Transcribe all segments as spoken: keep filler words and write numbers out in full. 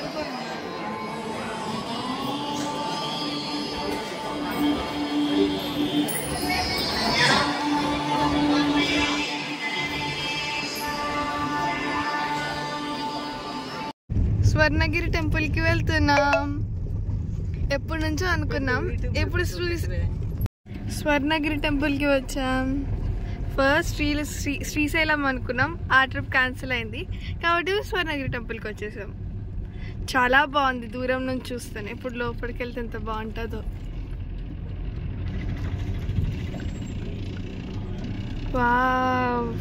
పడుకొని స్వర్ణగిరి టెంపుల్ కి వెళ్తున్నాం. ఎప్పటి నుంచో అనుకున్నాం, ఇప్పుడు స్వర్ణగిరి టెంపుల్ కి వచ్చాం. ఫస్ట్ శ్రీ శ్రీ శ్రీశైలం అనుకున్నాం, ఆ ట్రిప్ క్యాన్సిల్ అయింది కాబట్టి స్వర్ణగిరి టెంపుల్కి వచ్చేసాం. చాలా బాగుంది దూరం నుంచి చూస్తాను. ఇప్పుడు లోపలికి వెళ్తే ఎంత బాగుంటుందో. వావ్,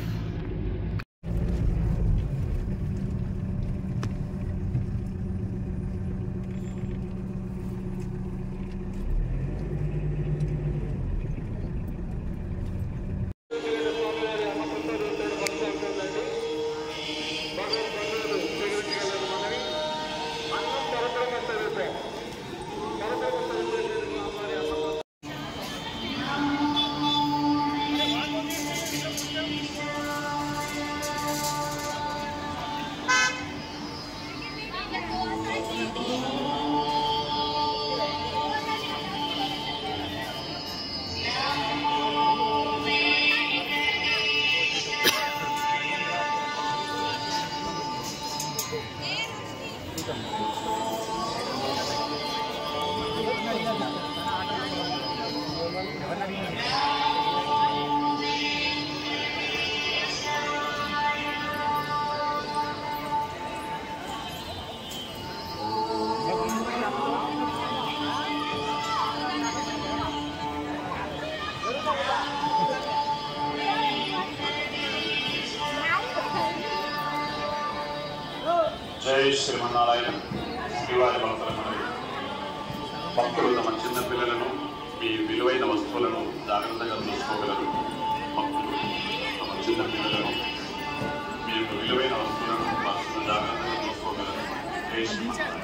జై శ్రీమన్నారాయణ. శ్రీవారి భక్తులను భక్తులు తమ చిన్న పిల్లలను మీ విలువైన వస్తువులను జాగ్రత్తగా చూసుకోగలరు. భక్తులు తమ చిన్న పిల్లలను మీ యొక్క విలువైన వస్తువులను మనసును జాగ్రత్తగా చూసుకోగలరు. జై శ్రీమన్నారాయణ.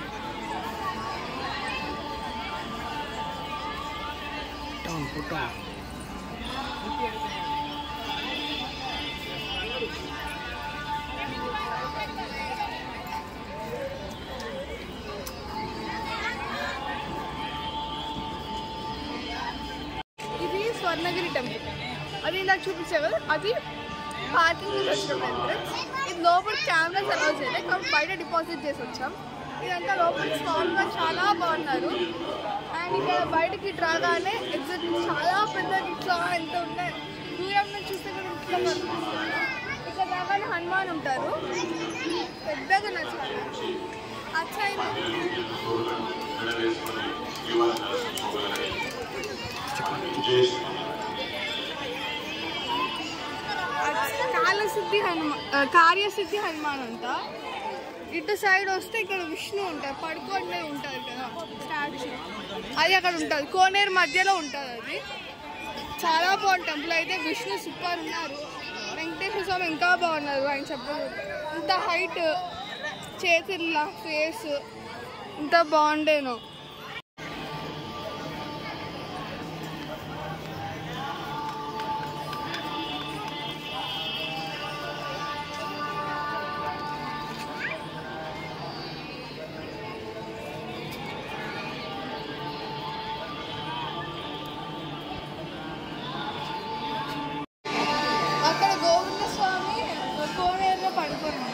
స్వర్ణగిరి టెంపుల్ అది నాకు చూపించా కదా, అది పార్కింగ్ వచ్చిన ఎంట్రన్స్. ఇది లోపల కెమెరాస్ అలౌ చేయలేదు కాబట్టి బయట డిపాజిట్ చేసి వచ్చాం. ఇదంతా లోపల స్వామివారు చాలా బాగున్నారు. అండ్ ఇక్కడ బయటకి రాగానే ఎగ్జిట్ చాలా పెద్ద ఇట్లా ఎంత ఉంటాయి, దూరం నుంచి చూస్తే కూడా ఇట్లా కనిపిస్తుంది. ఇక్కడ రాగానే హనుమాన్ ఉంటారు, పెద్దగా నచ్చారు. అచ్చా కాలసిద్ధి హనుమాన్ కార్యసిద్ధి హనుమాన్ అంట. ఇటు సైడ్ వస్తే ఇక్కడ విష్ణు ఉంటారు, పడుకోనే ఉంటారు కదా స్టాచ్యూ, అది అక్కడ ఉంటుంది. కోనేరు మధ్యలో ఉంటుంది. అది చాలా బాగుంది టెంపుల్ అయితే. విష్ణు సూపర్ ఉన్నారు, వెంకటేశ్వర స్వామి ఇంకా బాగున్నారు. ఆయన చెప్పదు ఇంత హైట్, చేతుల ఫేస్ ఇంత బాగుండేను. అక్కడ గోవింద స్వామి కోనేరులో పడుకున్నాడు.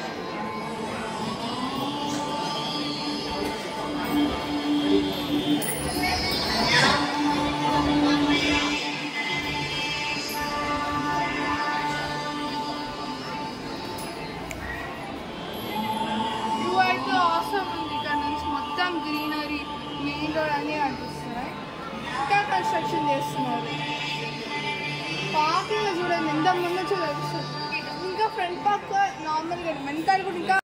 వ్యూ అయితే ఆసమ్ ఉంది. ఇక్కడ నుంచి మొత్తం గ్రీనరీ, మెయిన్ రోడ్ అన్నీ కనిపిస్తున్నాయి. ఇంకా కన్స్ట్రక్షన్ చేస్తున్నారు. పార్కింగ్ చూడండి ఎంత ముందు చూడవచ్చు. ఇంకా ఫ్రంట్ పార్క్ నార్మల్గా మెంటల్ కూడా ఇంకా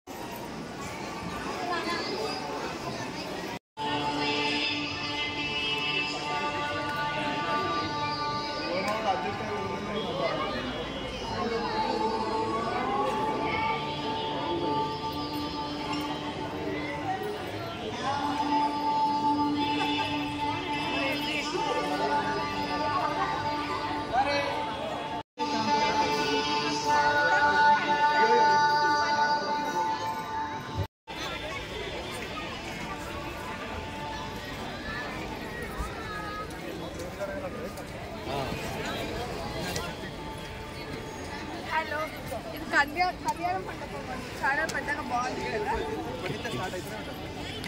కళ్యాణ కళ్యాణ మండపం అండి, చాలా పెద్దగా బాగుంది కదా.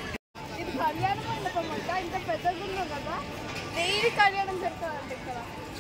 ఇది కళ్యాణ మండపం అంట, ఇంత పెద్దగా ఉంది కదా, డైలీ కళ్యాణం జరుగుతుందండి ఇక్కడ.